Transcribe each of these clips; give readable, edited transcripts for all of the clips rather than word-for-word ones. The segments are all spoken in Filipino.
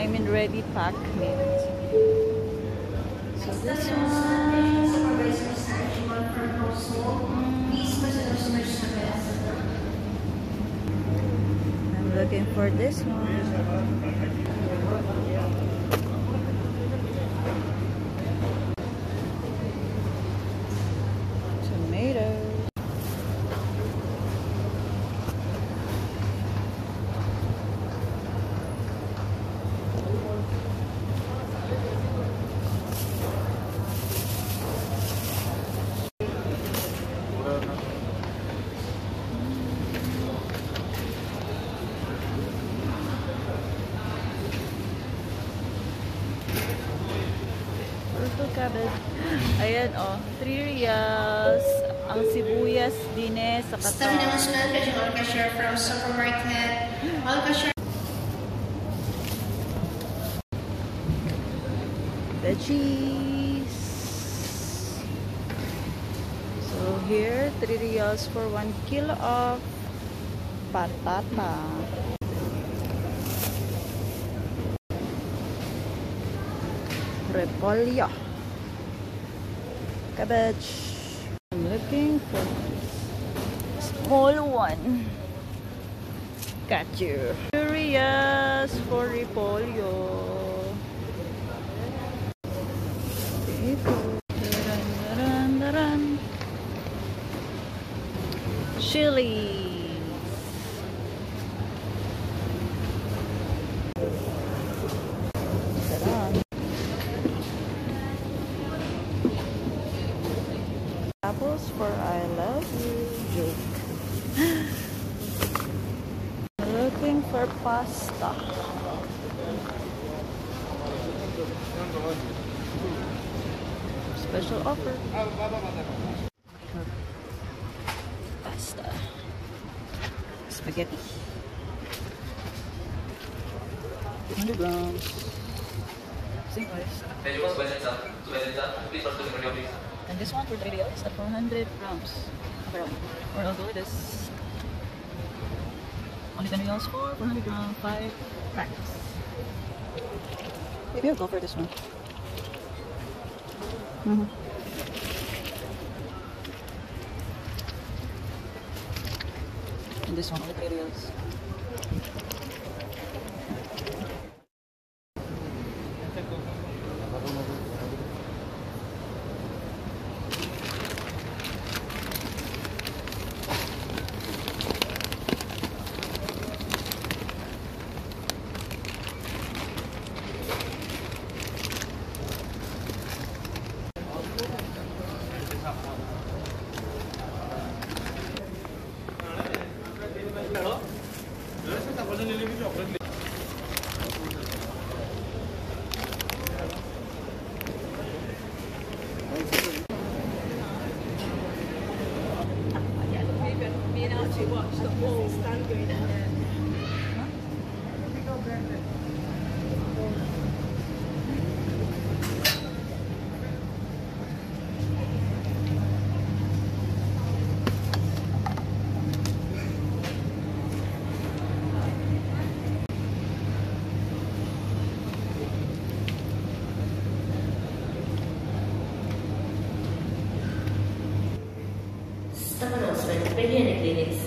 mean ready pack meat. So this one. I'm looking for this one. Tomatoes. Cabbage. Ayan, oh. 3 reals. Ang sibuyas din eh, sa katawan. Staff announcement, pwedeng all cashier from supermarket. All cashier. The cheese. So here, 3 reals for 1 kilo of patata. Repolyo. Cabbage. I'm looking for small one. Got you. Curious for repolyo. Chili. Apples for I love you. Joke. Looking for pasta. Special offer. Pasta. Spaghetti. 200 grams. Same price. And this one for 3 reals at 400 grams. Or I'll go with this. Only 10 reals for 400 grams, 5 packs. Maybe I'll go for this one. And this one, only 3 reals. Watch the whole stand going down there. Staff announcement, pwede clinics.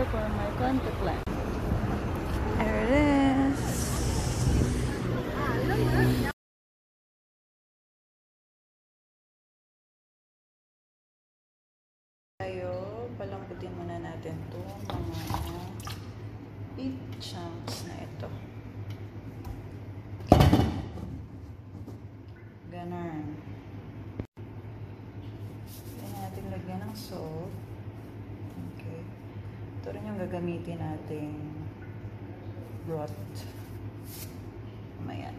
for my contact lens. There it is. Tayo, palambutin muna natin to mga big chunks na ito. Ganun. Kaya natin lagyan ng salt. Okay. Ito rin yung gagamitin nating broth. Mayan.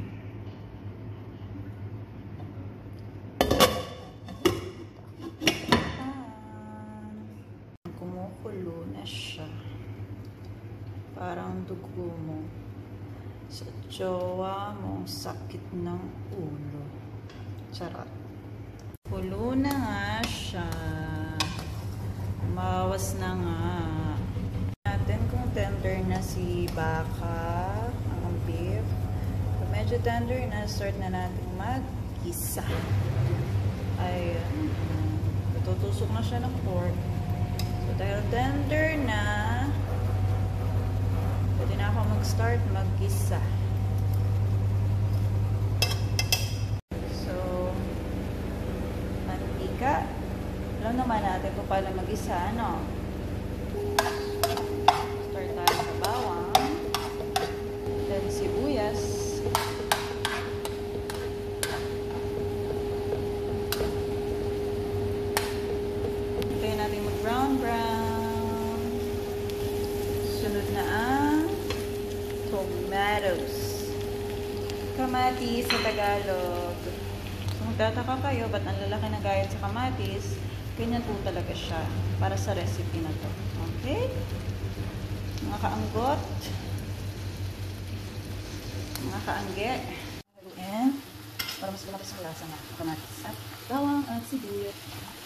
Kumukulo na siya. Parang dugo mo sa jowa mong sakit ng ulo. Charot. Kulo na nga siya. Mawas na nga. Natin kung tender na si baka, ang beef. Kung medyo tender na, start na natin mag-isa. Ayan. Tutusok na siya ng pork. So, dahil tender na, pwede na ako mag-start mag-isa. So, mantika. Alam naman natin kung paano mag-isa, ano? Start tayo sa bawang. Then, sibuyas. Hintayin natin mag-brown. Sunod na ang tomatoes. Kamatis sa Tagalog. Kung tataka kayo, ba't ang lalaki na gayat sa kamatis? Ganyan po talaga siya para sa recipe na to. Okay? Mga kaanggot. Mga kaangge. And, para mas lumabas ang lasa ng kamatis at bawang at sibuyas.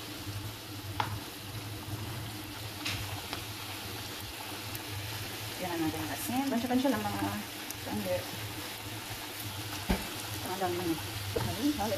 Yan na natin ang asin. Bansya-bansya lang mga kaangge. Ang dami naman. Halo.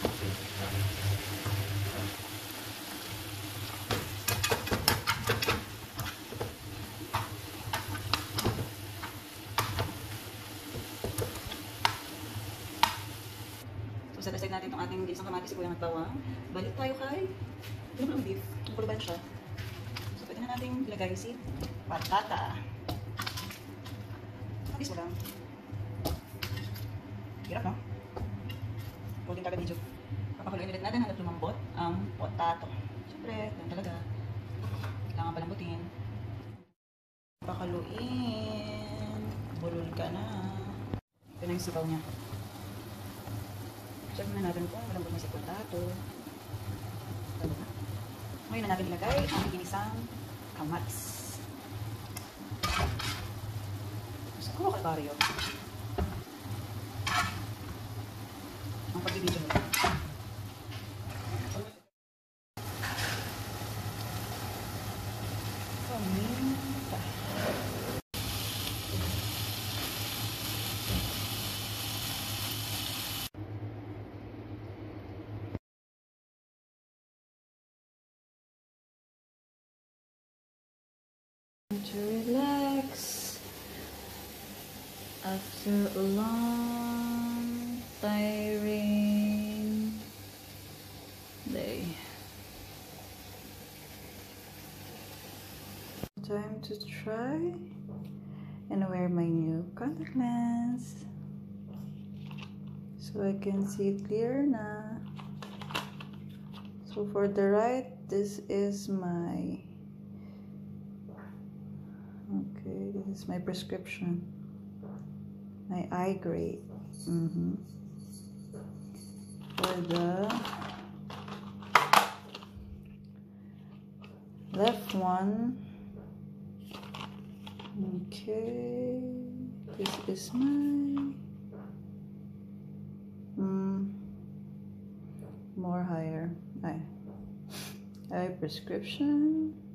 So, set aside natin itong ating ginisang kamatis, sibuyas at bawang. Balik tayo kay ang beef. Puluban siya. So, pwede na natin ilagay si patata. Kapis mo lang. Hirap, no? Holding kagad video. Papakuloyin ulit natin hanggang lumambot ang potato. Siyempre, yan talaga. Kailangan palambutin. Papakuloyin. Bulol ka na. Ito na yung sipaw niya. Check na natin kung malambot na si potato. Ngayon na natin ilagay ang ginisang kamatis. Siguro kalbaryo. Ang pag-video mo. Paminta. To relax after a long, tiring day. Time to try and wear my new contact lens so I can see clear na. So for the right, this is my this is my prescription, my eye grade. For the left one, okay, this is my more higher eye prescription.